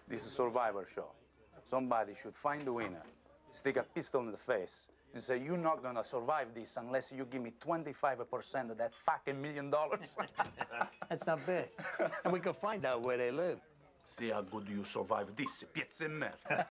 This is a survivor show. Somebody should find the winner, stick a pistol in the face, and say, you're not gonna survive this unless you give me 25% of that fucking $1 million. That's not bad. And we can find out where they live. See how good you survive this, piezza e merda.